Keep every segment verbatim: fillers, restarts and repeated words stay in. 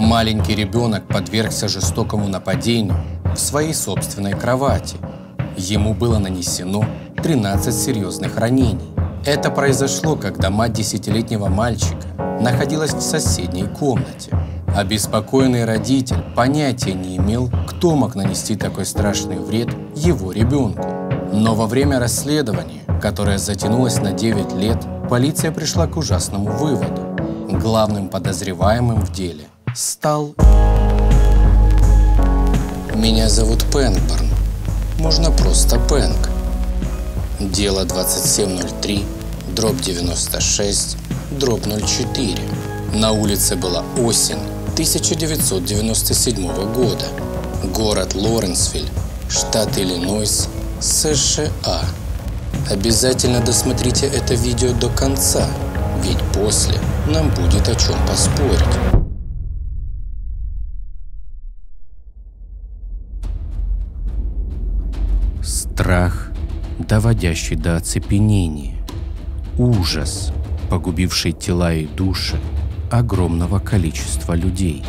Маленький ребенок подвергся жестокому нападению в своей собственной кровати. Ему было нанесено тринадцать серьезных ранений. Это произошло, когда мать десятилетнего мальчика находилась в соседней комнате. Обеспокоенный родитель понятия не имел, кто мог нанести такой страшный вред его ребенку. Но во время расследования, которое затянулось на девять лет, полиция пришла к ужасному выводу. Главным подозреваемым в деле стал... Меня зовут Пенкборн. Можно просто Пенк. Дело двадцать семь ноль три, дробь девяносто шесть, дробь ноль четыре. На улице была осень тысяча девятьсот девяносто седьмого года. Город Лоренсвилл, штат Иллинойс, США. Обязательно досмотрите это видео до конца, ведь после нам будет о чем поспорить. Страх, доводящий до оцепенения. Ужас, погубивший тела и души огромного количества людей.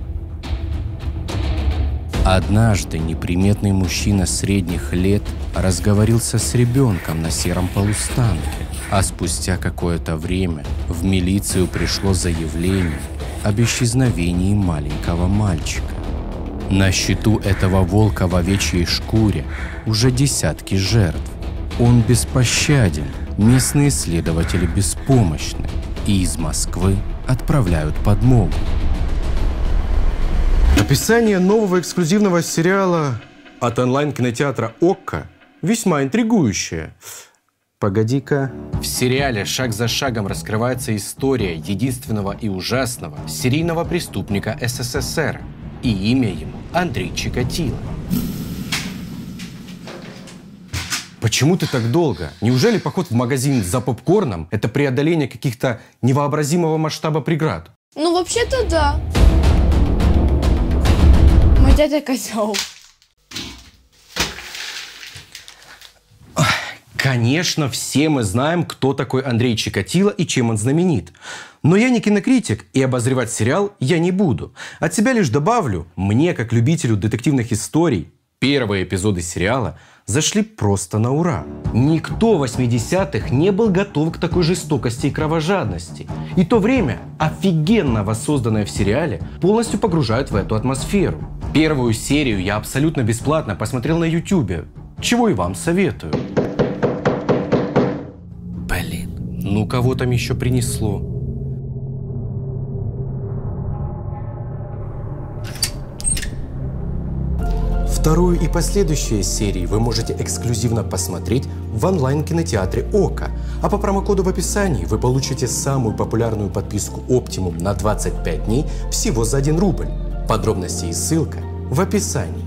Однажды неприметный мужчина средних лет разговорился с ребенком на сером полустанке, а спустя какое-то время в милицию пришло заявление об исчезновении маленького мальчика. На счету этого волка в овечьей шкуре уже десятки жертв. Он беспощаден, местные следователи беспомощны, и из Москвы отправляют подмогу. Описание нового эксклюзивного сериала от онлайн-кинотеатра «Окко» весьма интригующее. Погоди-ка. В сериале шаг за шагом раскрывается история единственного и ужасного серийного преступника СССР. И имя ему Андрей Чикатило. Почему ты так долго? Неужели поход в магазин за попкорном – это преодоление каких-то невообразимого масштаба преград? Ну, вообще-то да. Мой дядя козел. Конечно, все мы знаем, кто такой Андрей Чикатило и чем он знаменит. Но я не кинокритик, и обозревать сериал я не буду. От себя лишь добавлю, мне, как любителю детективных историй, первые эпизоды сериала зашли просто на ура. Никто в восьмидесятых не был готов к такой жестокости и кровожадности. И то время, офигенно воссозданное в сериале, полностью погружают в эту атмосферу. Первую серию я абсолютно бесплатно посмотрел на ютубе, чего и вам советую. Блин, ну кого там еще принесло? Вторую и последующие серии вы можете эксклюзивно посмотреть в онлайн-кинотеатре «Окко», а по промокоду в описании вы получите самую популярную подписку Optimum на двадцать пять дней всего за один рубль. Подробности и ссылка в описании.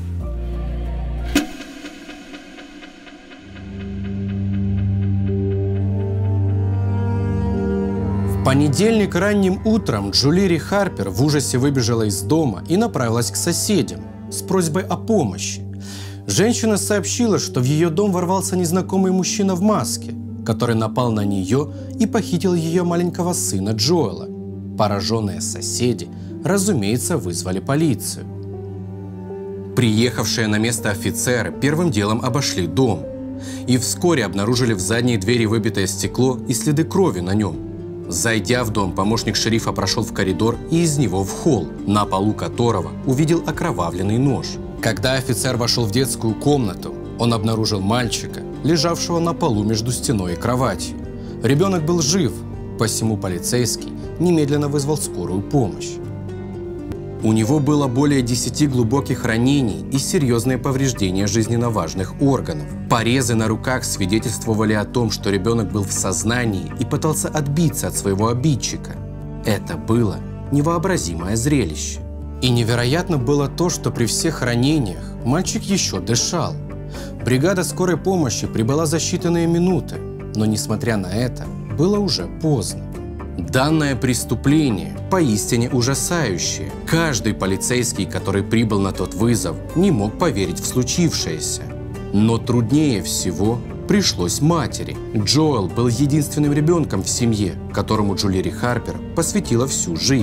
В понедельник ранним утром Джулири Харпер в ужасе выбежала из дома и направилась к соседям с просьбой о помощи. Женщина сообщила, что в ее дом ворвался незнакомый мужчина в маске, который напал на нее и похитил ее маленького сына Джоэла. Пораженные соседи, разумеется, вызвали полицию. Приехавшие на место офицеры первым делом обошли дом и вскоре обнаружили в задней двери выбитое стекло и следы крови на нем. Зайдя в дом, помощник шерифа прошел в коридор и из него в холл, на полу которого увидел окровавленный нож. Когда офицер вошел в детскую комнату, он обнаружил мальчика, лежавшего на полу между стеной и кроватью. Ребенок был жив, посему полицейский немедленно вызвал скорую помощь. У него было более десяти глубоких ранений и серьезные повреждения жизненно важных органов. Порезы на руках свидетельствовали о том, что ребенок был в сознании и пытался отбиться от своего обидчика. Это было невообразимое зрелище. И невероятно было то, что при всех ранениях мальчик еще дышал. Бригада скорой помощи прибыла за считанные минуты, но, несмотря на это, было уже поздно. Данное преступление поистине ужасающее. Каждый полицейский, который прибыл на тот вызов, не мог поверить в случившееся. Но труднее всего пришлось матери. Джоэл был единственным ребенком в семье, которому Джулири Харпер посвятила всю жизнь.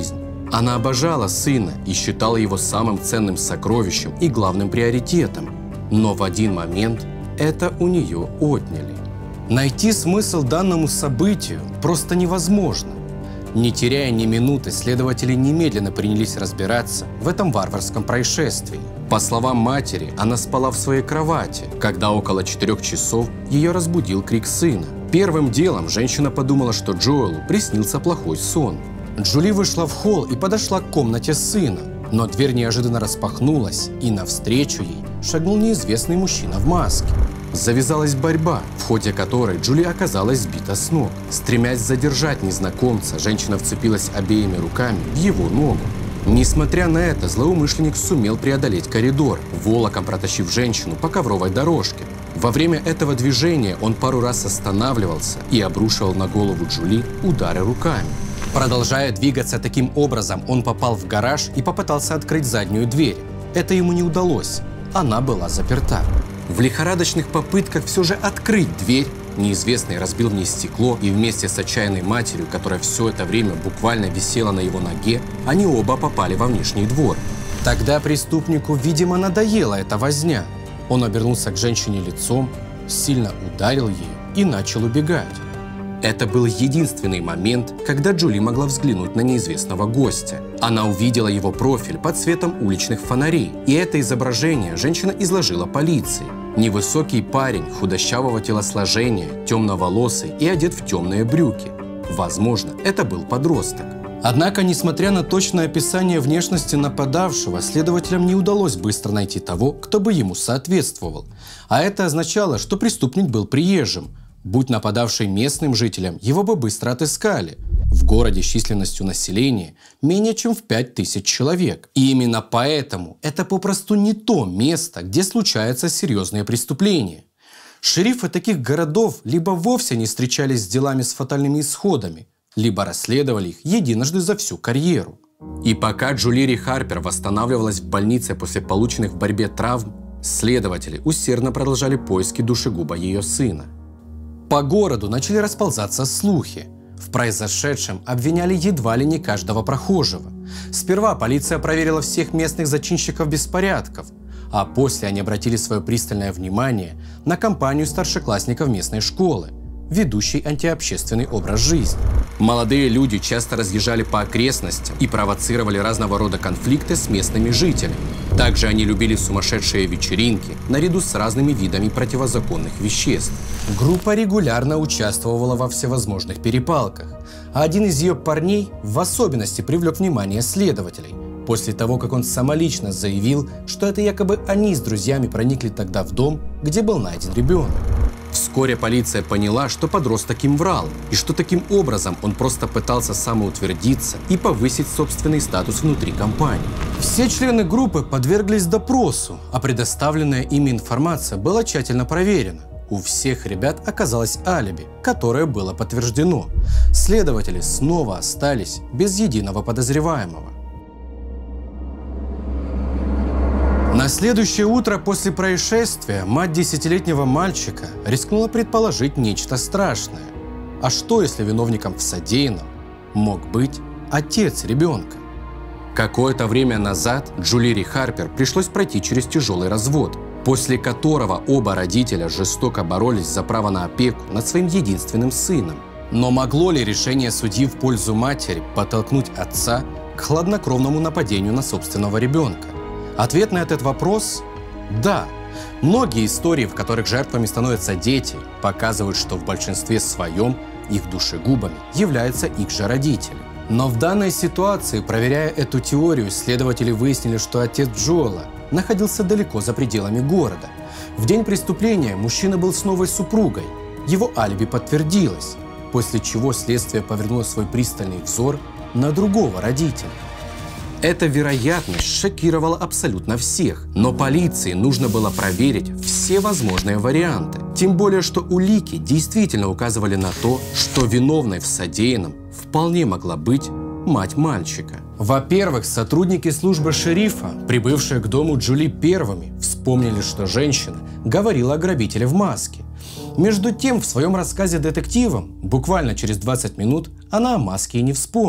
Она обожала сына и считала его самым ценным сокровищем и главным приоритетом. Но в один момент это у нее отняли. Найти смысл данному событию просто невозможно. Не теряя ни минуты, следователи немедленно принялись разбираться в этом варварском происшествии. По словам матери, она спала в своей кровати, когда около четырех часов ее разбудил крик сына. Первым делом женщина подумала, что Джоэлу приснился плохой сон. Джули вышла в холл и подошла к комнате сына, но дверь неожиданно распахнулась, и навстречу ей шагнул неизвестный мужчина в маске. Завязалась борьба, в ходе которой Джули оказалась сбита с ног. Стремясь задержать незнакомца, женщина вцепилась обеими руками в его ногу. Несмотря на это, злоумышленник сумел преодолеть коридор, волоком протащив женщину по ковровой дорожке. Во время этого движения он пару раз останавливался и обрушивал на голову Джули удары руками. Продолжая двигаться таким образом, он попал в гараж и попытался открыть заднюю дверь. Это ему не удалось, она была заперта. В лихорадочных попытках все же открыть дверь, неизвестный разбил в ней стекло, и вместе с отчаянной матерью, которая все это время буквально висела на его ноге, они оба попали во внешний двор. Тогда преступнику, видимо, надоела эта возня. Он обернулся к женщине лицом, сильно ударил ее и начал убегать. Это был единственный момент, когда Джули могла взглянуть на неизвестного гостя. Она увидела его профиль под светом уличных фонарей, и это изображение женщина изложила полиции. Невысокий парень, худощавого телосложения, темноволосый и одет в темные брюки. Возможно, это был подросток. Однако, несмотря на точное описание внешности нападавшего, следователям не удалось быстро найти того, кто бы ему соответствовал. А это означало, что преступник был приезжим. Будь нападавший местным жителям, его бы быстро отыскали. В городе с численностью населения менее чем в пять тысяч человек. И именно поэтому это попросту не то место, где случаются серьезные преступления. Шерифы таких городов либо вовсе не встречались с делами с фатальными исходами, либо расследовали их единожды за всю карьеру. И пока Джули Харпер восстанавливалась в больнице после полученных в борьбе травм, следователи усердно продолжали поиски душегуба ее сына. По городу начали расползаться слухи. В произошедшем обвиняли едва ли не каждого прохожего. Сперва полиция проверила всех местных зачинщиков беспорядков, а после они обратили свое пристальное внимание на компанию старшеклассников местной школы, ведущей антиобщественный образ жизни. Молодые люди часто разъезжали по окрестностям и провоцировали разного рода конфликты с местными жителями. Также они любили сумасшедшие вечеринки наряду с разными видами противозаконных веществ. Группа регулярно участвовала во всевозможных перепалках, а один из ее парней в особенности привлек внимание следователей, после того, как он самолично заявил, что это якобы они с друзьями проникли тогда в дом, где был найден ребенок. Вскоре полиция поняла, что подросток им врал, и что таким образом он просто пытался самоутвердиться и повысить собственный статус внутри компании. Все члены группы подверглись допросу, а предоставленная ими информация была тщательно проверена. У всех ребят оказалось алиби, которое было подтверждено. Следователи снова остались без единого подозреваемого. На следующее утро после происшествия мать десятилетнего мальчика рискнула предположить нечто страшное. А что, если виновником в содеянном мог быть отец ребенка? Какое-то время назад Джули Харпер пришлось пройти через тяжелый развод, после которого оба родителя жестоко боролись за право на опеку над своим единственным сыном. Но могло ли решение судьи в пользу матери подтолкнуть отца к хладнокровному нападению на собственного ребенка? Ответ на этот вопрос – да. Многие истории, в которых жертвами становятся дети, показывают, что в большинстве своем их душегубами являются их же родители. Но в данной ситуации, проверяя эту теорию, следователи выяснили, что отец Джоэла находился далеко за пределами города. В день преступления мужчина был с новой супругой. Его алиби подтвердилось, после чего следствие повернуло свой пристальный взор на другого родителя. Эта вероятность шокировала абсолютно всех, но полиции нужно было проверить все возможные варианты. Тем более, что улики действительно указывали на то, что виновной в содеянном вполне могла быть мать мальчика. Во-первых, сотрудники службы шерифа, прибывшие к дому Джули первыми, вспомнили, что женщина говорила о грабителе в маске. Между тем, в своем рассказе детективам, буквально через двадцать минут, она о маске и не вспомнила.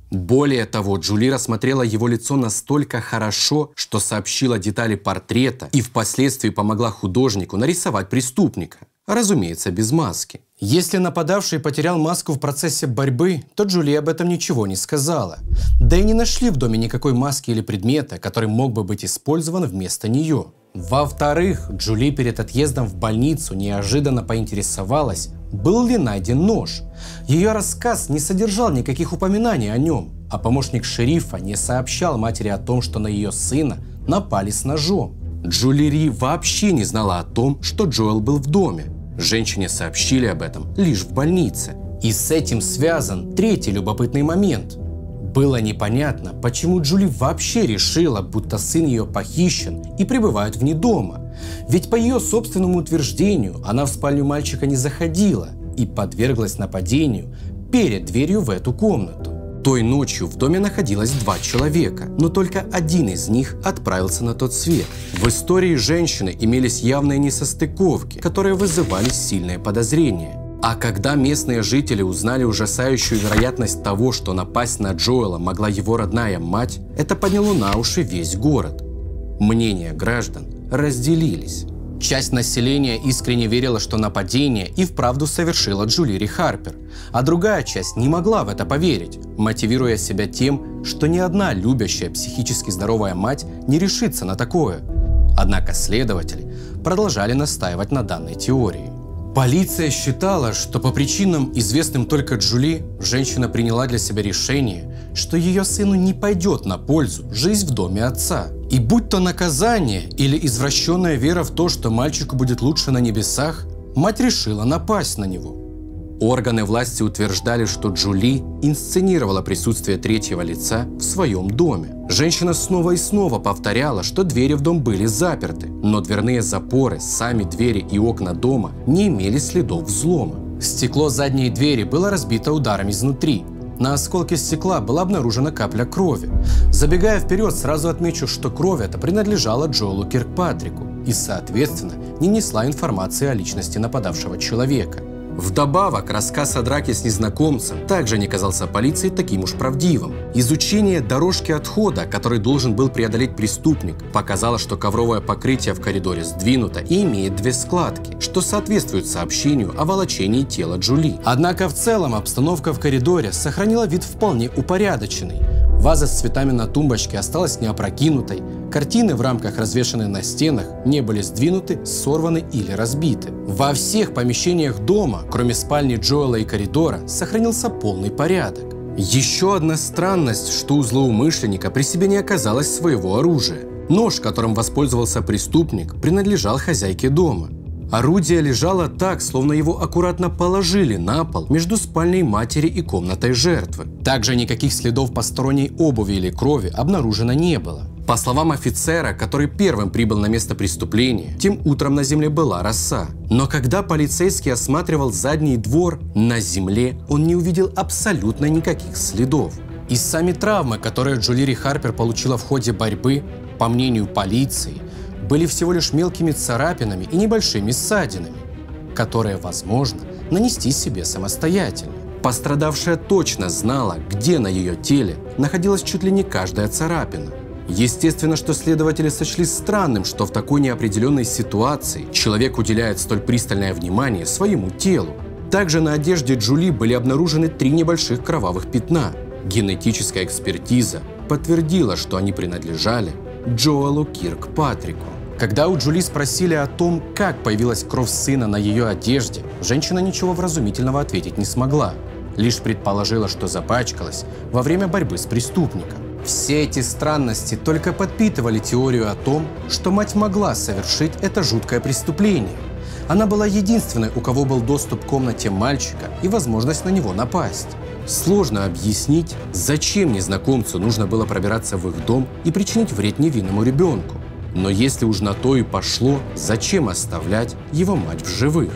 Более того, Джули рассмотрела его лицо настолько хорошо, что сообщила детали портрета и впоследствии помогла художнику нарисовать преступника. Разумеется, без маски. Если нападавший потерял маску в процессе борьбы, то Джули об этом ничего не сказала. Да и не нашли в доме никакой маски или предмета, который мог бы быть использован вместо нее. Во-вторых, Джули перед отъездом в больницу неожиданно поинтересовалась, был ли найден нож. Ее рассказ не содержал никаких упоминаний о нем, а помощник шерифа не сообщал матери о том, что на ее сына напали с ножом. Джули Ри вообще не знала о том, что Джоэл был в доме. Женщине сообщили об этом лишь в больнице. И с этим связан третий любопытный момент. Было непонятно, почему Джули вообще решила, будто сын ее похищен и пребывает вне дома. Ведь по ее собственному утверждению она в спальню мальчика не заходила и подверглась нападению перед дверью в эту комнату. Той ночью в доме находилось два человека, но только один из них отправился на тот свет. В истории женщины имелись явные несостыковки, которые вызывали сильные подозрения. А когда местные жители узнали ужасающую вероятность того, что напасть на Джоэла могла его родная мать, это подняло на уши весь город. Мнения граждан разделились. Часть населения искренне верила, что нападение и вправду совершила Джули Ри Харпер, а другая часть не могла в это поверить, мотивируя себя тем, что ни одна любящая психически здоровая мать не решится на такое. Однако следователи продолжали настаивать на данной теории. Полиция считала, что по причинам, известным только Джули, женщина приняла для себя решение, что ее сыну не пойдет на пользу жизнь в доме отца. И будь то наказание или извращенная вера в то, что мальчику будет лучше на небесах, мать решила напасть на него. Органы власти утверждали, что Джули инсценировала присутствие третьего лица в своем доме. Женщина снова и снова повторяла, что двери в дом были заперты, но дверные запоры, сами двери и окна дома не имели следов взлома. Стекло задней двери было разбито ударом изнутри. На осколке стекла была обнаружена капля крови. Забегая вперед, сразу отмечу, что кровь эта принадлежала Джоэлу Киркпатрику и, соответственно, не несла информации о личности нападавшего человека. Вдобавок, рассказ о драке с незнакомцем также не казался полиции таким уж правдивым. Изучение дорожки отхода, который должен был преодолеть преступник, показало, что ковровое покрытие в коридоре сдвинуто и имеет две складки, что соответствует сообщению о волочении тела Джули. Однако в целом обстановка в коридоре сохранила вид вполне упорядоченный. Ваза с цветами на тумбочке осталась неопрокинутой, картины в рамках, развешанные на стенах, не были сдвинуты, сорваны или разбиты. Во всех помещениях дома, кроме спальни Джоэла и коридора, сохранился полный порядок. Еще одна странность, что у злоумышленника при себе не оказалось своего оружия. Нож, которым воспользовался преступник, принадлежал хозяйке дома. Орудие лежало так, словно его аккуратно положили на пол между спальней матери и комнатой жертвы. Также никаких следов посторонней обуви или крови обнаружено не было. По словам офицера, который первым прибыл на место преступления, тем утром на земле была роса. Но когда полицейский осматривал задний двор, на земле он не увидел абсолютно никаких следов. И сами травмы, которые Джули Ри Харпер получила в ходе борьбы, по мнению полиции, были всего лишь мелкими царапинами и небольшими ссадинами, которые возможно нанести себе самостоятельно. Пострадавшая точно знала, где на ее теле находилась чуть ли не каждая царапина. Естественно, что следователи сочли странным, что в такой неопределенной ситуации человек уделяет столь пристальное внимание своему телу. Также на одежде Джули были обнаружены три небольших кровавых пятна. Генетическая экспертиза подтвердила, что они принадлежали Джоэлу Киркпатрику. Когда у Джули спросили о том, как появилась кровь сына на ее одежде, женщина ничего вразумительного ответить не смогла. Лишь предположила, что запачкалась во время борьбы с преступником. Все эти странности только подпитывали теорию о том, что мать могла совершить это жуткое преступление. Она была единственной, у кого был доступ к комнате мальчика и возможность на него напасть. Сложно объяснить, зачем незнакомцу нужно было пробираться в их дом и причинить вред невинному ребенку. Но если уж на то и пошло, зачем оставлять его мать в живых?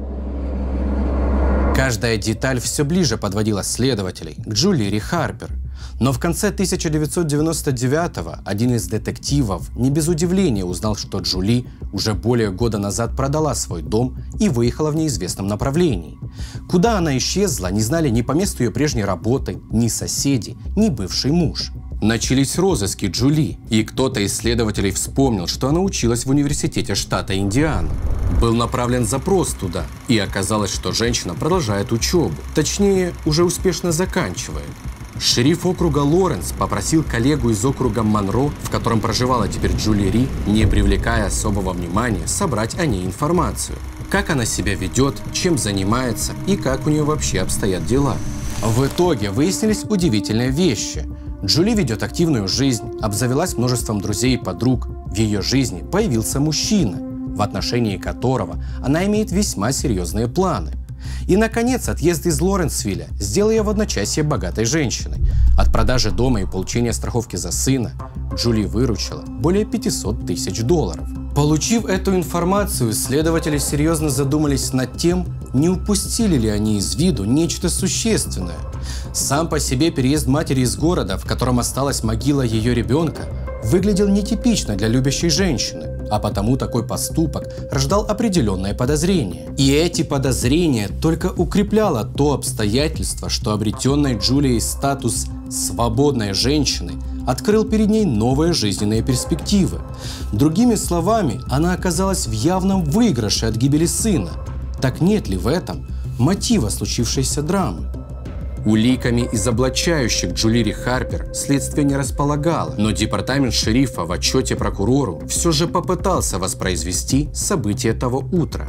Каждая деталь все ближе подводила следователей к Джули Ри Харпер. Но в конце тысяча девятьсот девяносто девятого один из детективов не без удивления узнал, что Джули уже более года назад продала свой дом и выехала в неизвестном направлении. Куда она исчезла, не знали ни по месту ее прежней работы, ни соседи, ни бывший муж. Начались розыски Джули, и кто-то из следователей вспомнил, что она училась в университете штата Индиана. Был направлен запрос туда, и оказалось, что женщина продолжает учебу, точнее, уже успешно заканчивает. Шериф округа Лоренс попросил коллегу из округа Монро, в котором проживала теперь Джули Ри, не привлекая особого внимания, собрать о ней информацию. Как она себя ведет, чем занимается и как у нее вообще обстоят дела. В итоге выяснились удивительные вещи. Джули ведет активную жизнь, обзавелась множеством друзей и подруг. В ее жизни появился мужчина, в отношении которого она имеет весьма серьезные планы. И, наконец, отъезд из Лоренсвилля сделал ее в одночасье богатой женщиной. От продажи дома и получения страховки за сына Джули выручила более пятисот тысяч долларов. Получив эту информацию, следователи серьезно задумались над тем, не упустили ли они из виду нечто существенное. Сам по себе переезд матери из города, в котором осталась могила ее ребенка, выглядел нетипично для любящей женщины, а потому такой поступок рождал определенное подозрение. И эти подозрения только укрепляло то обстоятельство, что обретенный Джулией статус свободной женщины открыл перед ней новые жизненные перспективы. Другими словами, она оказалась в явном выигрыше от гибели сына. Так нет ли в этом мотива случившейся драмы? Уликами, изоблачающих Джули Ри Харпер, следствие не располагало, но департамент шерифа в отчете прокурору все же попытался воспроизвести события того утра.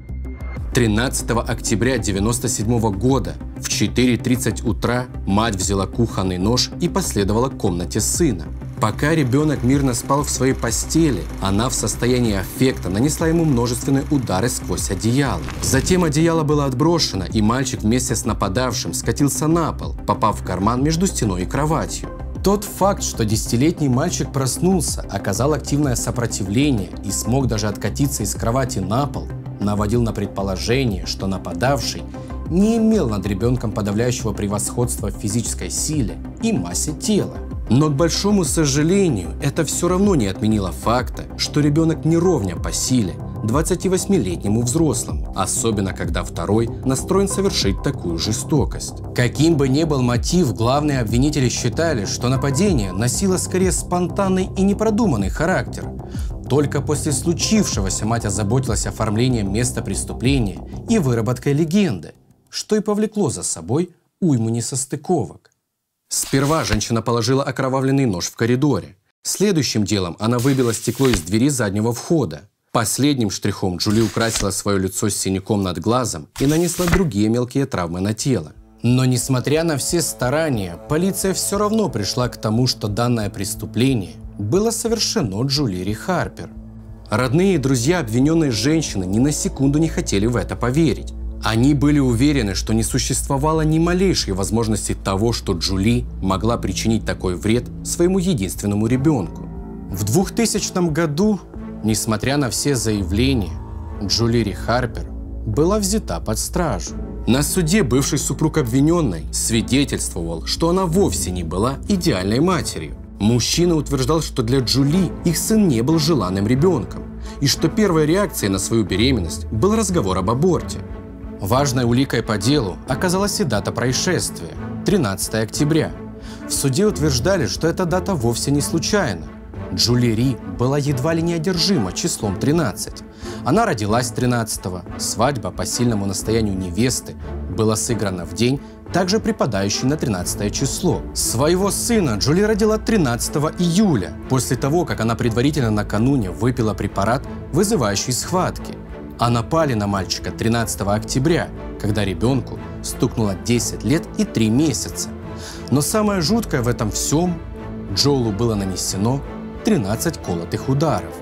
тринадцатого октября девяносто седьмого года в четыре тридцать утра мать взяла кухонный нож и последовала к комнате сына. Пока ребенок мирно спал в своей постели, она в состоянии аффекта нанесла ему множественные удары сквозь одеяло. Затем одеяло было отброшено, и мальчик вместе с нападавшим скатился на пол, попав в карман между стеной и кроватью. Тот факт, что десятилетний мальчик проснулся, оказал активное сопротивление и смог даже откатиться из кровати на пол, наводил на предположение, что нападавший не имел над ребенком подавляющего превосходства в физической силе и массе тела. Но, к большому сожалению, это все равно не отменило факта, что ребенок не ровня по силе двадцативосьмилетнему взрослому, особенно когда второй настроен совершить такую жестокость. Каким бы ни был мотив, главные обвинители считали, что нападение носило скорее спонтанный и непродуманный характер. Только после случившегося мать озаботилась оформлением места преступления и выработкой легенды, что и повлекло за собой уйму несостыковок. Сперва женщина положила окровавленный нож в коридоре. Следующим делом она выбила стекло из двери заднего входа. Последним штрихом Джули украсила свое лицо с синяком над глазом и нанесла другие мелкие травмы на тело. Но несмотря на все старания, полиция все равно пришла к тому, что данное преступление было совершено Джули Ри Харпер. Родные и друзья обвиненной женщины ни на секунду не хотели в это поверить. Они были уверены, что не существовало ни малейшей возможности того, что Джули могла причинить такой вред своему единственному ребенку. В двухтысячном году, несмотря на все заявления, Джули Ри Харпер была взята под стражу. На суде бывший супруг обвиненной свидетельствовал, что она вовсе не была идеальной матерью. Мужчина утверждал, что для Джули их сын не был желанным ребенком, и что первой реакцией на свою беременность был разговор об аборте. Важной уликой по делу оказалась и дата происшествия – тринадцатого октября. В суде утверждали, что эта дата вовсе не случайна. Джули Ри была едва ли не одержима числом тринадцать. Она родилась тринадцатого, свадьба по сильному настоянию невесты была сыграна в день, также припадающий на тринадцатое число. Своего сына Джули родила тринадцатого июля, после того, как она предварительно накануне выпила препарат, вызывающий схватки. А напали на мальчика тринадцатого октября, когда ребенку стукнуло десять лет и три месяца. Но самое жуткое в этом всем – Джоулу было нанесено тринадцать колотых ударов.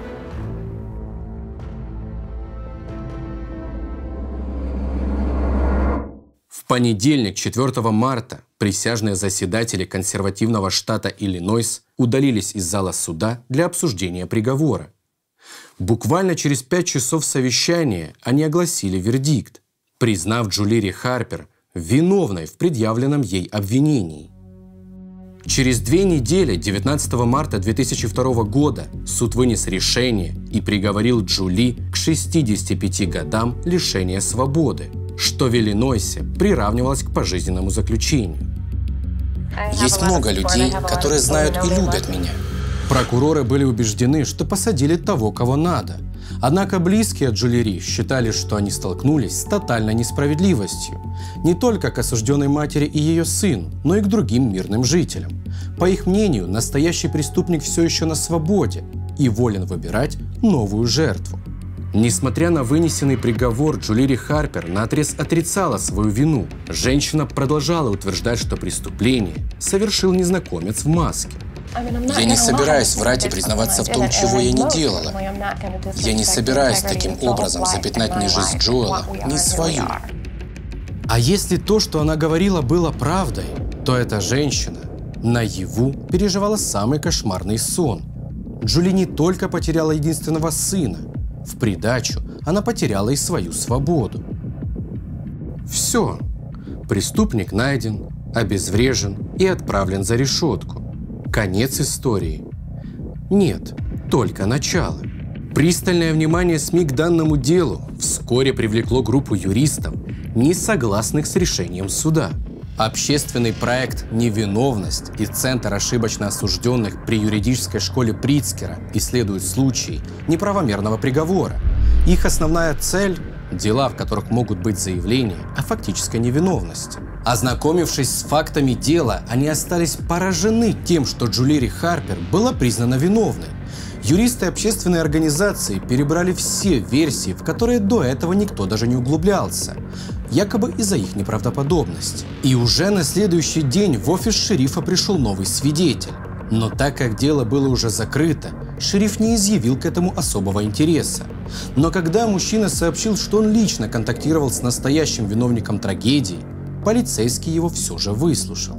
В понедельник, четвёртого марта, присяжные заседатели консервативного штата Иллинойс удалились из зала суда для обсуждения приговора. Буквально через пять часов совещания они огласили вердикт, признав Джули Ри Харпер виновной в предъявленном ей обвинении. Через две недели, девятнадцатого марта две тысячи второго года, суд вынес решение и приговорил Джули к шестидесяти пяти годам лишения свободы, что в Иллинойсе приравнивалось к пожизненному заключению. Есть много людей, которые знают и любят меня. Прокуроры были убеждены, что посадили того, кого надо. Однако близкие Джули Ри считали, что они столкнулись с тотальной несправедливостью. Не только к осужденной матери и ее сыну, но и к другим мирным жителям. По их мнению, настоящий преступник все еще на свободе и волен выбирать новую жертву. Несмотря на вынесенный приговор, Джули Ри Харпер наотрез отрицала свою вину. Женщина продолжала утверждать, что преступление совершил незнакомец в маске. Я не собираюсь врать и признаваться в том, чего я не делала. Я не собираюсь таким образом запятнать ни жизнь Джоэла, ни свою. А если то, что она говорила, было правдой, то эта женщина наяву переживала самый кошмарный сон. Джули не только потеряла единственного сына, в придачу она потеряла и свою свободу. Все. Преступник найден, обезврежен и отправлен за решетку. Конец истории? Нет, только начало. Пристальное внимание СМИ к данному делу вскоре привлекло группу юристов, не согласных с решением суда. Общественный проект «Невиновность» и Центр ошибочно осужденных при юридической школе Притцкера исследуют случаи неправомерного приговора. Их основная цель – дела, в которых могут быть заявления о фактической невиновности. Ознакомившись с фактами дела, они остались поражены тем, что Джули Ри Харпер была признана виновной. Юристы общественной организации перебрали все версии, в которые до этого никто даже не углублялся, якобы из-за их неправдоподобности. И уже на следующий день в офис шерифа пришел новый свидетель. Но так как дело было уже закрыто, шериф не изъявил к этому особого интереса. Но когда мужчина сообщил, что он лично контактировал с настоящим виновником трагедии, полицейский его все же выслушал.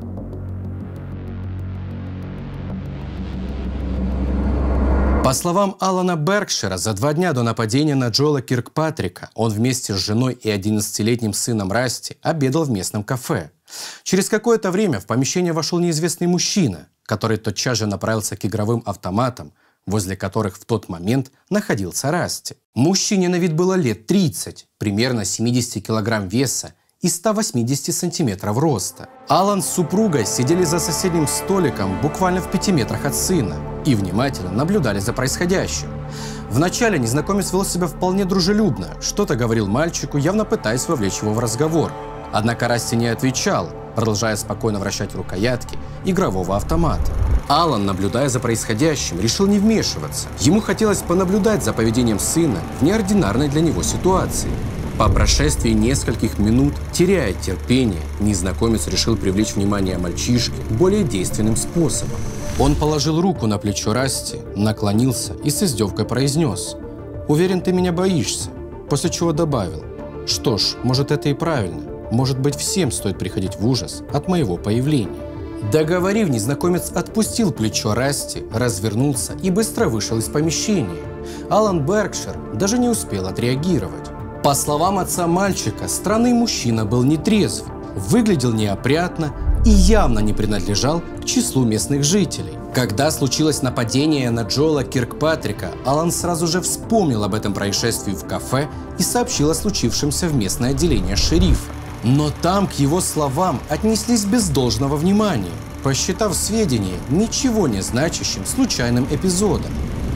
По словам Алана Беркшира, за два дня до нападения на Джоэла Киркпатрика он вместе с женой и одиннадцатилетним сыном Расти обедал в местном кафе. Через какое-то время в помещение вошел неизвестный мужчина, который тотчас же направился к игровым автоматам, возле которых в тот момент находился Расти. Мужчине на вид было лет тридцать, примерно семьдесят килограмм веса и ста восьмидесяти сантиметров роста. Алан с супругой сидели за соседним столиком буквально в пяти метрах от сына и внимательно наблюдали за происходящим. Вначале незнакомец вел себя вполне дружелюбно, что-то говорил мальчику, явно пытаясь вовлечь его в разговор. Однако Расти не отвечал, продолжая спокойно вращать рукоятки игрового автомата. Алан, наблюдая за происходящим, решил не вмешиваться. Ему хотелось понаблюдать за поведением сына в неординарной для него ситуации. По прошествии нескольких минут, теряя терпение, незнакомец решил привлечь внимание мальчишки более действенным способом. Он положил руку на плечо Расти, наклонился и с издевкой произнес: «Уверен, ты меня боишься», после чего добавил: «Что ж, может, это и правильно. Может быть, всем стоит приходить в ужас от моего появления». Договорив, незнакомец отпустил плечо Расти, развернулся и быстро вышел из помещения. Алан Беркшир даже не успел отреагировать. По словам отца мальчика, странный мужчина был нетрезв, выглядел неопрятно и явно не принадлежал к числу местных жителей. Когда случилось нападение на Джоэла Киркпатрика, Алан сразу же вспомнил об этом происшествии в кафе и сообщил о случившемся в местное отделение шерифа. Но там к его словам отнеслись без должного внимания, посчитав сведения ничего не значащим случайным эпизодом.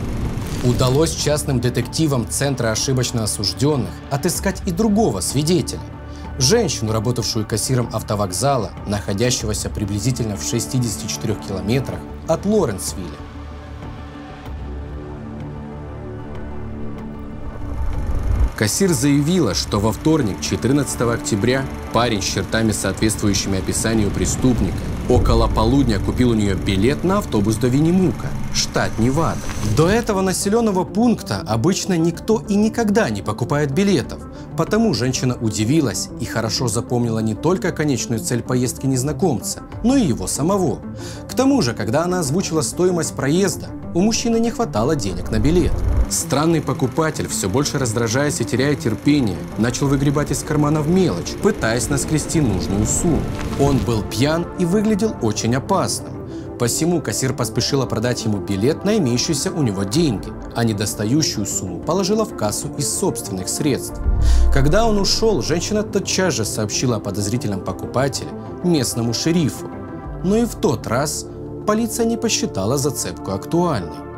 Удалось частным детективам Центра ошибочно осужденных отыскать и другого свидетеля. Женщину, работавшую кассиром автовокзала, находящегося приблизительно в шестидесяти четырёх километрах от Лоренсвилля. Кассир заявила, что во вторник, четырнадцатого октября, парень с чертами, соответствующими описанию преступника, около полудня купил у нее билет на автобус до Виннемука, штат Невада. До этого населенного пункта обычно никто и никогда не покупает билетов, потому женщина удивилась и хорошо запомнила не только конечную цель поездки незнакомца, но и его самого. К тому же, когда она озвучила стоимость проезда, у мужчины не хватало денег на билет. Странный покупатель, все больше раздражаясь и теряя терпение, начал выгребать из карманов мелочь, пытаясь наскрести нужную сумму. Он был пьян и выглядел очень опасным. Посему кассир поспешила продать ему билет на имеющиеся у него деньги, а недостающую сумму положила в кассу из собственных средств. Когда он ушел, женщина тотчас же сообщила о подозрительном покупателе местному шерифу. Но и в тот раз полиция не посчитала зацепку актуальной.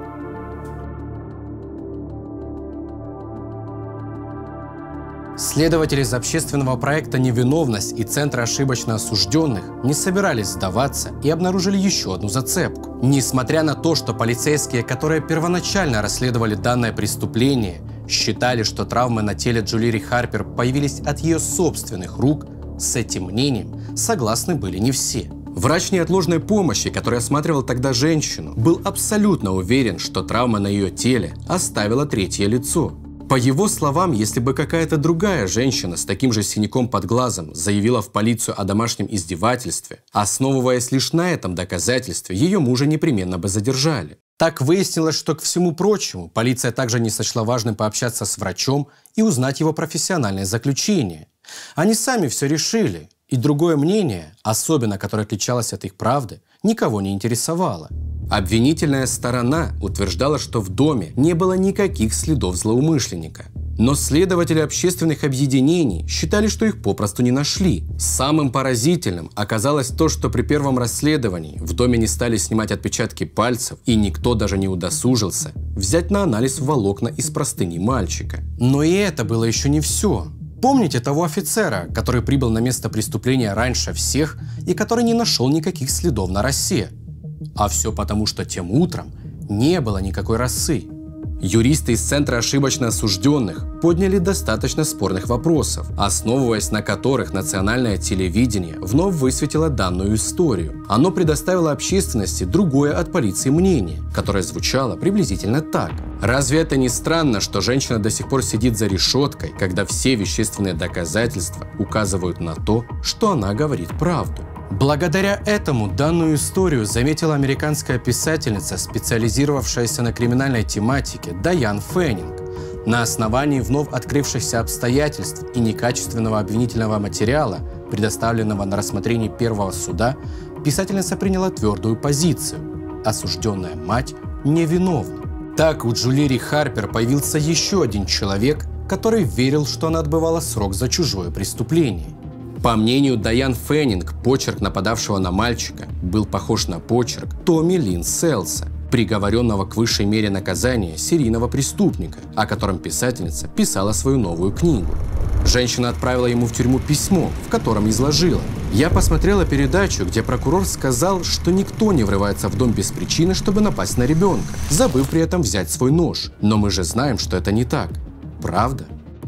Следователи из общественного проекта «Невиновность» и Центра ошибочно осужденных не собирались сдаваться и обнаружили еще одну зацепку. Несмотря на то, что полицейские, которые первоначально расследовали данное преступление, считали, что травмы на теле Джулири Харпер появились от ее собственных рук, с этим мнением согласны были не все. Врач неотложной помощи, который осматривал тогда женщину, был абсолютно уверен, что травма на ее теле оставила третье лицо. По его словам, если бы какая-то другая женщина с таким же синяком под глазом заявила в полицию о домашнем издевательстве, основываясь лишь на этом доказательстве, ее мужа непременно бы задержали. Так выяснилось, что, к всему прочему, полиция также не сочла важным пообщаться с врачом и узнать его профессиональное заключение. Они сами все решили, и другое мнение, особенно которое отличалось от их правды, никого не интересовало. Обвинительная сторона утверждала, что в доме не было никаких следов злоумышленника. Но следователи общественных объединений считали, что их попросту не нашли. Самым поразительным оказалось то, что при первом расследовании в доме не стали снимать отпечатки пальцев, и никто даже не удосужился взять на анализ волокна из простыни мальчика. Но и это было еще не все. Помните того офицера, который прибыл на место преступления раньше всех и который не нашел никаких следов на росе? А все потому, что тем утром не было никакой росы. Юристы из Центра ошибочно осужденных подняли достаточно спорных вопросов, основываясь на которых национальное телевидение вновь высветило данную историю. Оно предоставило общественности другое от полиции мнение, которое звучало приблизительно так. Разве это не странно, что женщина до сих пор сидит за решеткой, когда все вещественные доказательства указывают на то, что она говорит правду? Благодаря этому данную историю заметила американская писательница, специализировавшаяся на криминальной тематике Дайан Феннинг. На основании вновь открывшихся обстоятельств и некачественного обвинительного материала, предоставленного на рассмотрение первого суда, писательница приняла твердую позицию: осужденная мать невиновна. Так у Джулири Харпер появился еще один человек, который верил, что она отбывала срок за чужое преступление. По мнению Дайан Феннинг, почерк нападавшего на мальчика был похож на почерк Томми Лин Селса, приговоренного к высшей мере наказания серийного преступника, о котором писательница писала свою новую книгу. Женщина отправила ему в тюрьму письмо, в котором изложила: «Я посмотрела передачу, где прокурор сказал, что никто не врывается в дом без причины, чтобы напасть на ребенка, забыв при этом взять свой нож. Но мы же знаем, что это не так. Правда?»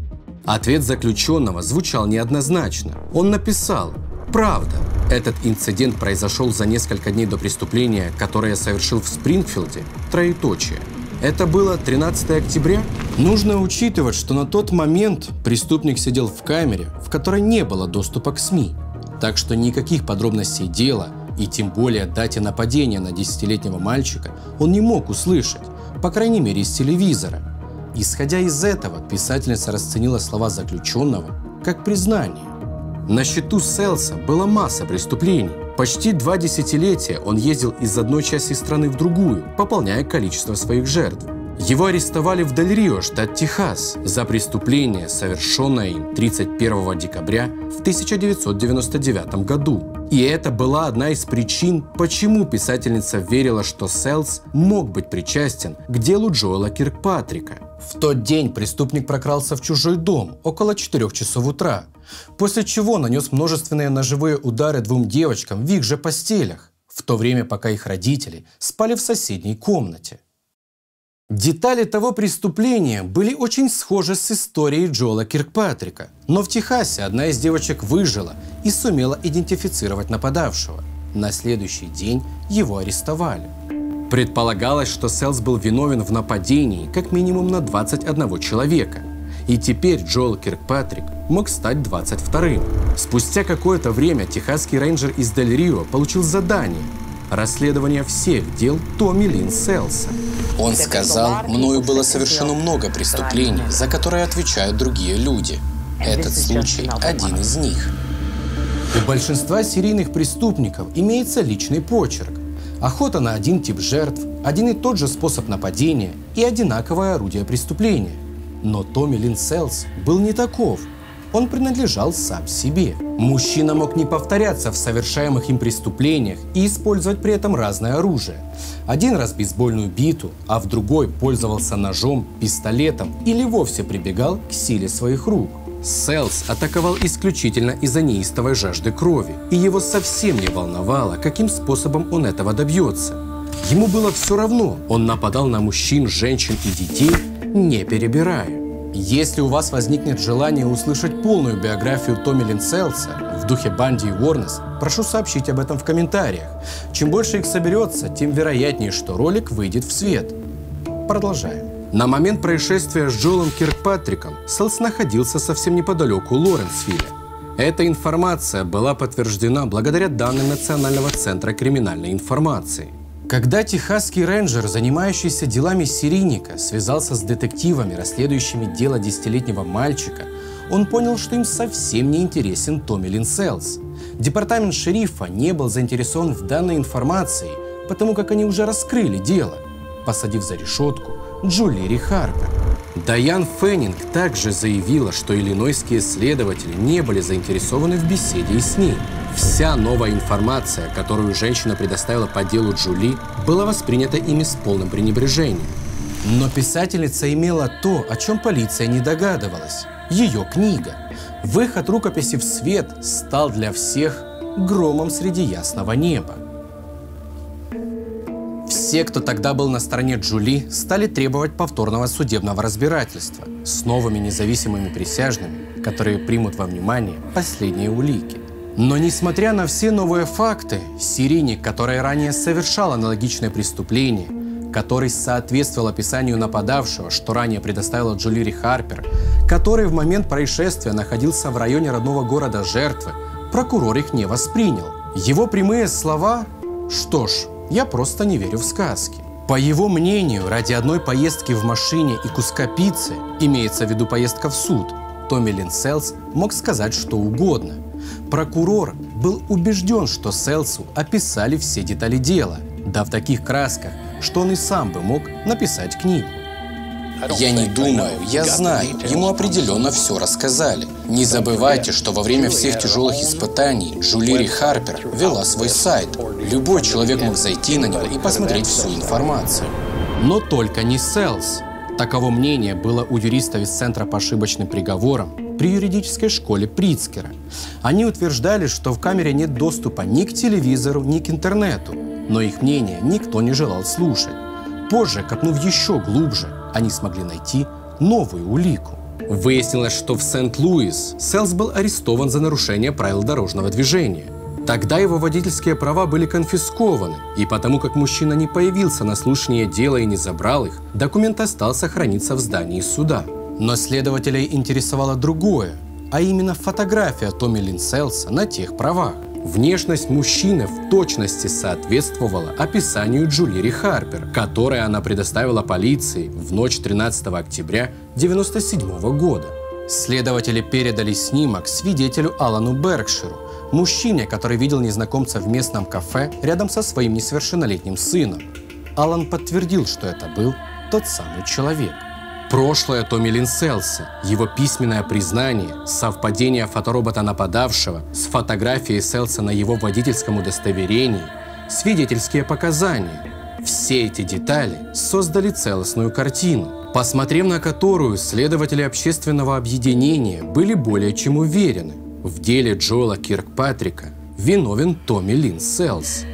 Ответ заключенного звучал неоднозначно. Он написал: «Правда. Этот инцидент произошел за несколько дней до преступления, которое я совершил в Спрингфилде. Троеточие. Это было тринадцатого октября. Нужно учитывать, что на тот момент преступник сидел в камере, в которой не было доступа к СМИ. Так что никаких подробностей дела, и тем более дате нападения на десятилетнего мальчика, он не мог услышать, по крайней мере из телевизора». Исходя из этого, писательница расценила слова заключенного как признание. На счету Селса была масса преступлений. Почти два десятилетия он ездил из одной части страны в другую, пополняя количество своих жертв. Его арестовали в Дель-Рио, штат Техас, за преступление, совершенное им тридцать первого декабря в тысяча девятьсот девяносто девятом году. И это была одна из причин, почему писательница верила, что Селс мог быть причастен к делу Джоэла Киркпатрика. В тот день преступник прокрался в чужой дом около четырёх часов утра, после чего нанес множественные ножевые удары двум девочкам в их же постелях, в то время пока их родители спали в соседней комнате. Детали того преступления были очень схожи с историей Джоэла Киркпатрика, но в Техасе одна из девочек выжила и сумела идентифицировать нападавшего. На следующий день его арестовали. Предполагалось, что Селс был виновен в нападении как минимум на двадцать одного человека, и теперь Джоэл Киркпатрик мог стать двадцать вторым. Спустя какое-то время техасский рейнджер из Дель-Рио получил задание расследования всех дел Томми Лин Селса. Он сказал, мною было совершено много преступлений, за которые отвечают другие люди. Этот случай один из них. У большинства серийных преступников имеется личный почерк. Охота на один тип жертв, один и тот же способ нападения и одинаковое орудие преступления. Но Томми Лин Селс был не таков. Он принадлежал сам себе. Мужчина мог не повторяться в совершаемых им преступлениях и использовать при этом разное оружие. Один раз бейсбольную биту, а в другой пользовался ножом, пистолетом или вовсе прибегал к силе своих рук. Селс атаковал исключительно из-за неистовой жажды крови, и его совсем не волновало, каким способом он этого добьется. Ему было все равно, он нападал на мужчин, женщин и детей, не перебирая. Если у вас возникнет желание услышать полную биографию Томми Лин Селса в духе Банди и Уорнес, прошу сообщить об этом в комментариях. Чем больше их соберется, тем вероятнее, что ролик выйдет в свет. Продолжаем. На момент происшествия с Джоэлом Киркпатриком Селс находился совсем неподалеку Лоренсвилля. Эта информация была подтверждена благодаря данным Национального центра криминальной информации. Когда техасский рейнджер, занимающийся делами серийника, связался с детективами, расследующими дело десятилетнего мальчика, он понял, что им совсем не интересен Томми Лин Селс. Департамент шерифа не был заинтересован в данной информации, потому как они уже раскрыли дело, посадив за решетку Джули Ри Харпер. Дайан Феннинг также заявила, что иллинойские следователи не были заинтересованы в беседе с ней. Вся новая информация, которую женщина предоставила по делу Джули, была воспринята ими с полным пренебрежением. Но писательница имела то, о чем полиция не догадывалась – ее книга. Выход рукописи в свет стал для всех громом среди ясного неба. Все, кто тогда был на стороне Джули, стали требовать повторного судебного разбирательства с новыми независимыми присяжными, которые примут во внимание последние улики. Но несмотря на все новые факты, серийник, который ранее совершал аналогичное преступление, который соответствовал описанию нападавшего, что ранее предоставила Джули Ри Харпер, который в момент происшествия находился в районе родного города жертвы, прокурор их не воспринял. Его прямые слова «Что ж, я просто не верю в сказки». По его мнению, ради одной поездки в машине и куска пиццы, имеется в виду поездка в суд, Томми Лин Селс мог сказать что угодно. Прокурор был убежден, что Селсу описали все детали дела, да в таких красках, что он и сам бы мог написать книгу. Я не думаю, я знаю, ему определенно все рассказали. Не забывайте, что во время всех тяжелых испытаний Джули Ри Харпер вела свой сайт. Любой человек мог зайти на него и посмотреть всю информацию. Но только не Селс. Таково мнение было у юристов из Центра по ошибочным приговорам при юридической школе Прицкера. Они утверждали, что в камере нет доступа ни к телевизору, ни к интернету, но их мнение никто не желал слушать. Позже, копнув еще глубже, они смогли найти новую улику. Выяснилось, что в Сент-Луис Селс был арестован за нарушение правил дорожного движения. Тогда его водительские права были конфискованы, и потому как мужчина не появился на слушание дела и не забрал их, документ остался храниться в здании суда. Но следователей интересовало другое, а именно фотография Томми Лин Селса на тех правах. Внешность мужчины в точности соответствовала описанию Джули Ри Харпер, которое она предоставила полиции в ночь тринадцатого октября девяносто седьмого года. Следователи передали снимок свидетелю Алану Беркширу, мужчине, который видел незнакомца в местном кафе рядом со своим несовершеннолетним сыном. Алан подтвердил, что это был тот самый человек. Прошлое Томми Лин Селса, его письменное признание, совпадение фоторобота нападавшего с фотографией Селса на его водительском удостоверении, свидетельские показания. Все эти детали создали целостную картину, посмотрев на которую следователи общественного объединения были более чем уверены. В деле Джоэла Киркпатрика виновен Томми Лин Селс.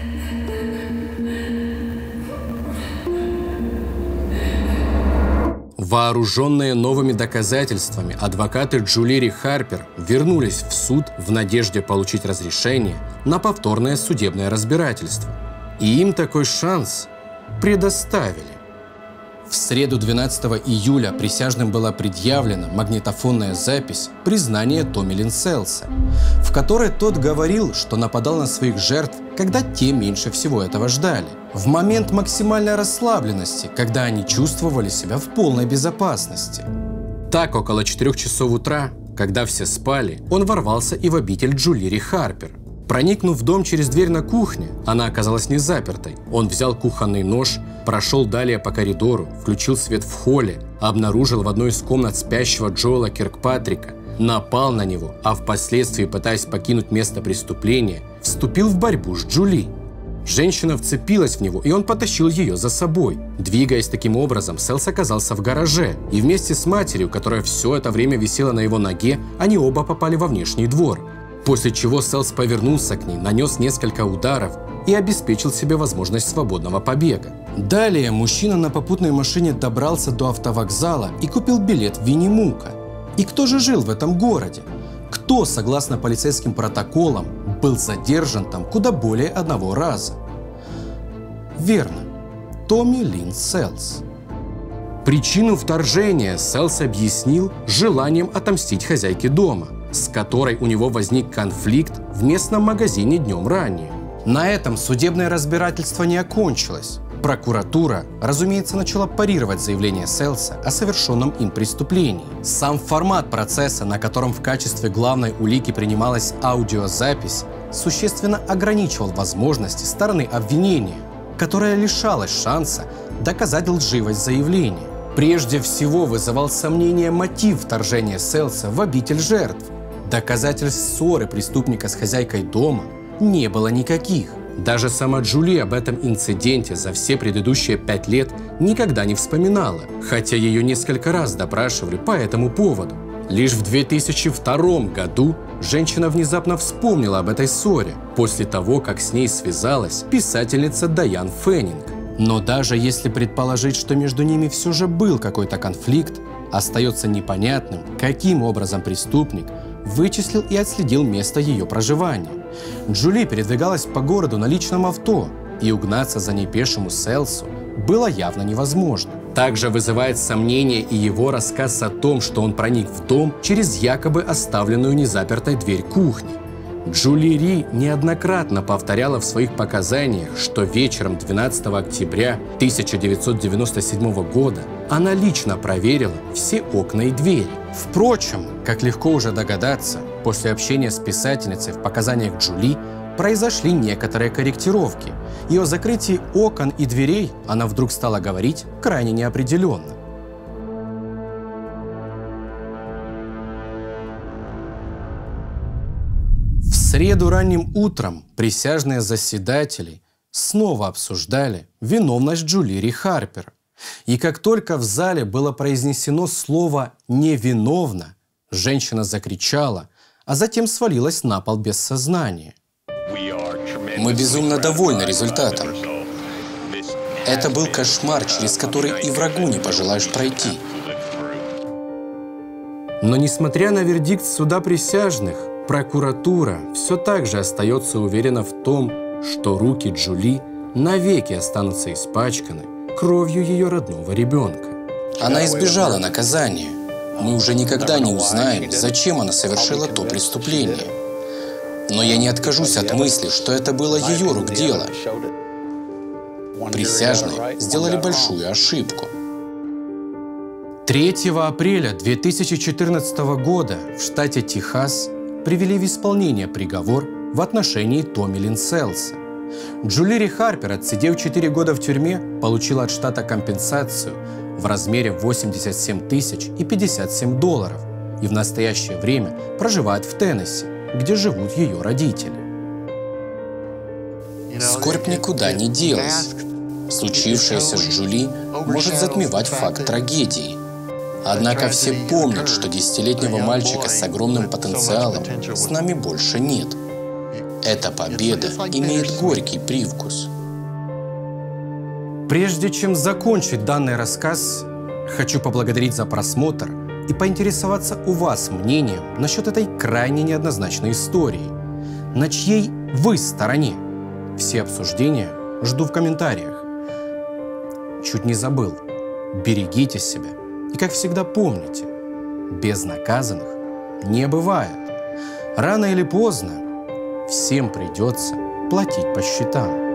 Вооруженные новыми доказательствами, адвокаты Джули Ри Харпер вернулись в суд в надежде получить разрешение на повторное судебное разбирательство. И им такой шанс предоставили. В среду двенадцатого июля присяжным была предъявлена магнитофонная запись признания Томми Лин Селса, в которой тот говорил, что нападал на своих жертв, когда те меньше всего этого ждали, в момент максимальной расслабленности, когда они чувствовали себя в полной безопасности. Так, около четырёх часов утра, когда все спали, он ворвался и в обитель Джули Ри Харпер. Проникнув в дом через дверь на кухне, она оказалась не запертой. Он взял кухонный нож, прошел далее по коридору, включил свет в холле, обнаружил в одной из комнат спящего Джоэла Киркпатрика, напал на него, а впоследствии, пытаясь покинуть место преступления, вступил в борьбу с Джули. Женщина вцепилась в него, и он потащил ее за собой. Двигаясь таким образом, Селс оказался в гараже, и вместе с матерью, которая все это время висела на его ноге, они оба попали во внешний двор. После чего Селс повернулся к ней, нанес несколько ударов и обеспечил себе возможность свободного побега. Далее мужчина на попутной машине добрался до автовокзала и купил билет в Винни-Мука. И кто же жил в этом городе? Кто, согласно полицейским протоколам, был задержан там куда более одного раза? Верно, Томми Лин Селс. Причину вторжения Селс объяснил желанием отомстить хозяйке дома, с которой у него возник конфликт в местном магазине днем ранее. На этом судебное разбирательство не окончилось. Прокуратура, разумеется, начала парировать заявление Селса о совершенном им преступлении. Сам формат процесса, на котором в качестве главной улики принималась аудиозапись, существенно ограничивал возможности стороны обвинения, которая лишалась шанса доказать лживость заявления. Прежде всего вызывал сомнение мотив вторжения Селса в обитель жертв. Доказательств ссоры преступника с хозяйкой дома не было никаких. Даже сама Джули об этом инциденте за все предыдущие пять лет никогда не вспоминала, хотя ее несколько раз допрашивали по этому поводу. Лишь в две тысячи втором году женщина внезапно вспомнила об этой ссоре, после того, как с ней связалась писательница Дайан Феннинг. Но даже если предположить, что между ними все же был какой-то конфликт, остается непонятным, каким образом преступник вычислил и отследил место ее проживания. Джули передвигалась по городу на личном авто, и угнаться за ней пешему Селсу было явно невозможно. Также вызывает сомнение и его рассказ о том, что он проник в дом через якобы оставленную незапертой дверь кухни. Джули Ри неоднократно повторяла в своих показаниях, что вечером двенадцатого октября тысяча девятьсот девяносто седьмого года она лично проверила все окна и двери. Впрочем, как легко уже догадаться, после общения с писательницей в показаниях Джули произошли некоторые корректировки, и о закрытии окон и дверей она вдруг стала говорить крайне неопределенно. В среду ранним утром присяжные заседатели снова обсуждали виновность Джули Ри Харпер. И как только в зале было произнесено слово «невиновна», женщина закричала, а затем свалилась на пол без сознания. Мы безумно довольны результатом. Это был кошмар, через который и врагу не пожелаешь пройти. Но несмотря на вердикт суда присяжных, прокуратура все так же остается уверена в том, что руки Джули навеки останутся испачканы кровью ее родного ребенка. Она избежала наказания. Мы уже никогда не узнаем, зачем она совершила то преступление. Но я не откажусь от мысли, что это было ее рук дело. Присяжные сделали большую ошибку. третьего апреля две тысячи четырнадцатого года в штате Техас привели в исполнение приговор в отношении Томми Лин Селса. Джули Ри Харпер, отсидев четыре года в тюрьме, получила от штата компенсацию в размере восемьдесят семь тысяч пятьдесят семь долларов и в настоящее время проживает в Теннесси, где живут ее родители. Скорбь никуда не делась. Случившееся с Джули может затмевать факт трагедии. Однако все помнят, что десятилетнего мальчика с огромным потенциалом с нами больше нет. Эта победа имеет горький привкус. Прежде чем закончить данный рассказ, хочу поблагодарить за просмотр и поинтересоваться у вас мнением насчет этой крайне неоднозначной истории. На чьей вы стороне? Все обсуждения жду в комментариях. Чуть не забыл. Берегите себя и, как всегда, помните, безнаказанных не бывает. Рано или поздно всем придется платить по счетам.